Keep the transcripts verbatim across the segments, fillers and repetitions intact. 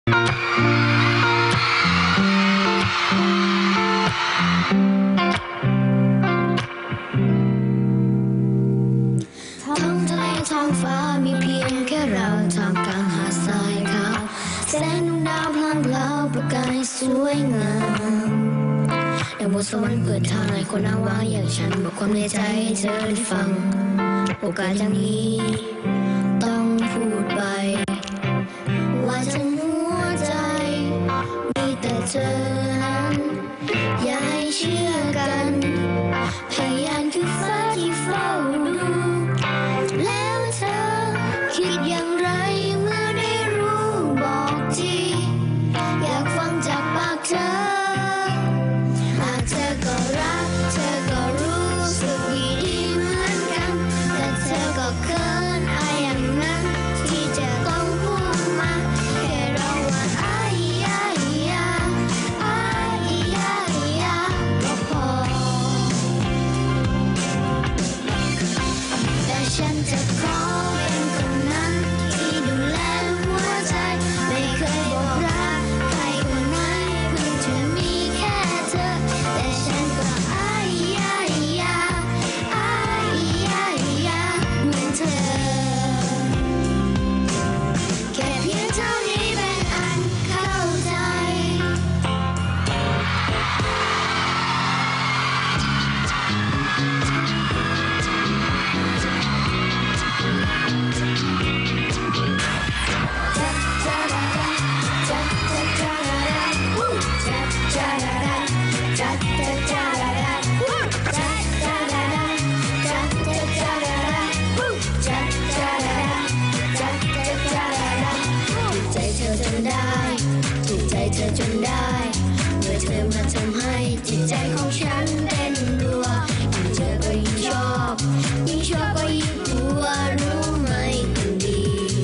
ท้องทะเลท้องฟ้ามีเพียงแค่เราท่ามกลางหาดทรายขาวแสงดาวพลางพลาวประกายสวยงามดังบทสวรรค์เปิดทางให้คนหน้าว่าอย่างฉันบอกความในใจให้เธอได้ฟังโอกาสอย่างนี้ต้องพูดไปว่าทั้งหัวใจมีแต่เธอนั้นอย่าให้เชื่อกันพยานคือฟ้าที่เฝ้าดูแล้วเธอคิดอย่างไรเมื่อได้รู้บอกทีอยากฟังจากปากเธอหากเธอก็รักเธอก็รู้สึกดีๆเหมือนกันแต่เธอก็เขินอายอย่างนั้นที่จะต้องพูดมาแค่เราว่าอายยายาอายยายาก็พอแต่ฉันจะขอเป็นคนนั้นที่ดูแลหัวใจไม่เคยบอกรักใครคนไหนเพิ่งจะมีแค่เธอแต่ฉันก็อายยายาอายยายาเหมือนเธอแค่เพียงเท่านี้เป็นอันเข้าใจถูกใจเธอจนได้เมื่อเธอมาทำให้จิตใจของฉันเต้นรัวยิ่งเจอก็ยิ่งชอบยิ่งชอบก็ยิ่งกลัวรู้ไหมคนดี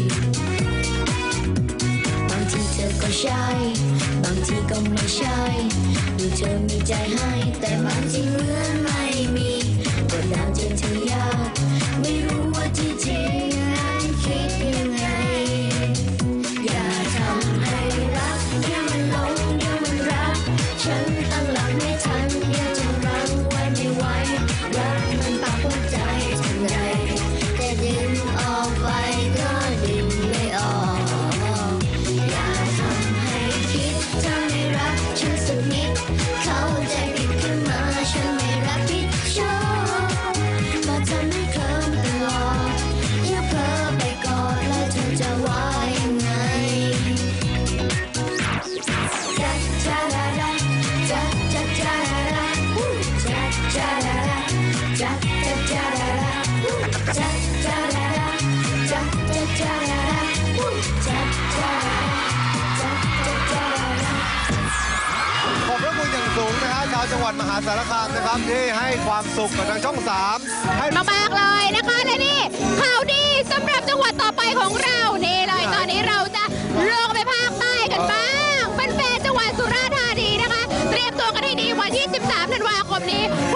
บางทีเธอก็ใช่บางทีก็ไม่ใช่ดูเธอมีใจให้แต่บางทีเหมือนไม่มีกดดันจนเธอยากไม่รู้ว่าที่จริงนั้นคิดยังไงอย่าทำให้รักเดี๋ยวมันหลงเดี๋ยวมันรักฉันตั้งหลักไม่ทันเดี๋ยวจะรั้งไว้ไม่ไหวรักมันปากหัวใจทำไงแต่ดึงออกไปก็ดึงไม่ออกอย่าทำให้คิดถ้าไม่รักฉันสักนิดเข้าใจผิดขึ้นมาฉันไม่รับผิดชอบก็ทำให้เคลิ้มตลอดอย่าเพ้อไปก่อนแล้วเธอจะว่ายังไงจัดจาดาดาจัดจัดจาดาดาจัดจาดาดาจัดจัดจาดาดาจัดจาดาดาจัดจัดจาดาดาจัดจาดาดาจัดจัดจาดาดาขอบพระคุณอย่างสูงนะฮะชาวจังหวัดมหาสารคามนะครับที่ให้ความสุขกับทางช่องสามให้มากๆเลยนะคะและนี่ข่าวดีสำหรับจังหวัดต่อไปของเรานี่เลยตอนนี้เราจะลงไปภาคใต้กันบ้างเป็นแฟนจังหวัดสุราษฎร์ธานีนะคะเตรียมตัวกันให้ดีวันที่สิบสามธันวาคมนี้